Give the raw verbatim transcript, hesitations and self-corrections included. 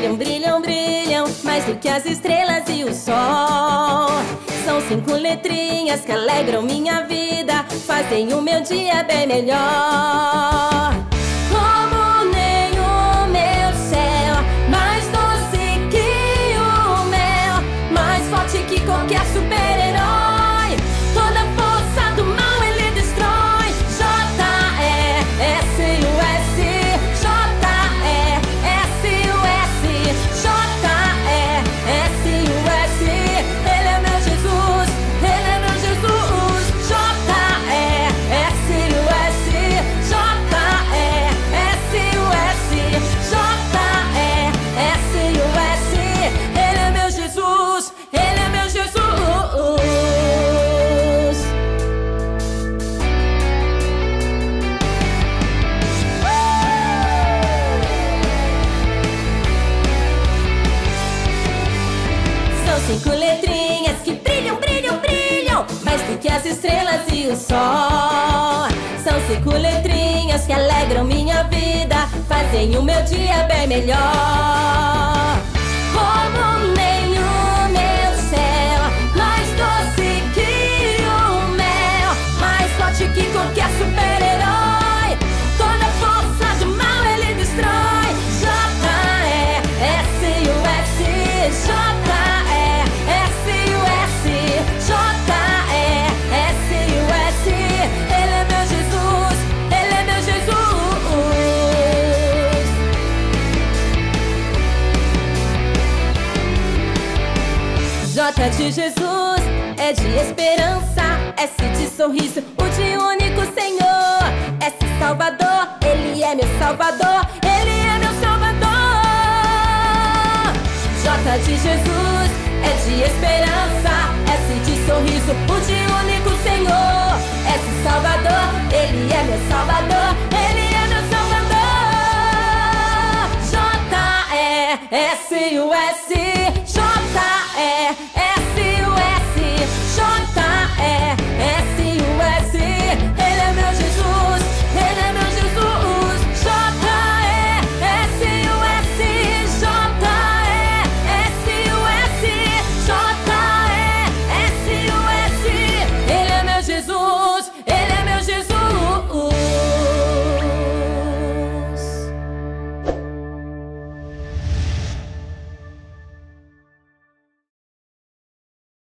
brilham, brilham, brilham mais do que as estrelas e o sol. São cinco letrinhas que alegram minha vida, fazem o meu dia bem melhor. Como nenhum meu céu, mais doce que o mel, mais forte que qualquer super-herói. Toda força do mal ele destrói. J E S U S, J E S U S, J E S U S. Ele é meu Jesus, ele é meu Jesus. J E S U S, J E S U S, J E S U S. Ele é meu Jesus, ele é meu Jesus. São cinco letrinhas que brilham, brilham, brilham mais do que as estrelas e o sol. São cinco letrinhas que alegram minha vida, fazem o meu dia bem melhor. Como nenhum meu céu, mais doce que o mel, mais forte que qualquer super-herói. Toda força do mal ele destrói. J E S U S, J E S U S, J E S U S. Ele é meu Jesus, ele é meu Jesus. J de Jesus, é de esperança. S de sorriso, o de único Senhor. S Salvador, ele é meu Salvador, ele é meu Salvador. J de Jesus, é de esperança. S de sorriso, o de único Senhor. S Salvador, ele é meu Salvador, ele é meu Salvador. J E S U S.